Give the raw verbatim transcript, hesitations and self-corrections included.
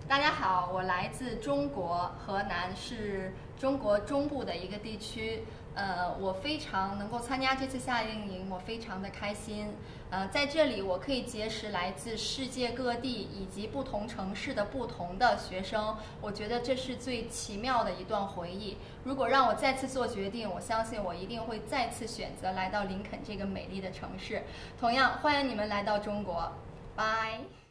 大家好，我来自中国河南，是中国中部的一个地区。呃，我非常能够参加这次夏令营，我非常的开心。呃，在这里我可以结识来自世界各地以及不同城市的不同的学生，我觉得这是最奇妙的一段回忆。如果让我再次做决定，我相信我一定会再次选择来到林肯这个美丽的城市。同样，欢迎你们来到中国，拜。